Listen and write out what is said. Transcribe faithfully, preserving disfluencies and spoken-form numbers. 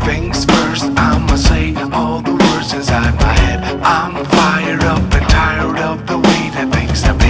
things first, I'ma say all the words inside my head. I'm fired up and tired of the way that things have been.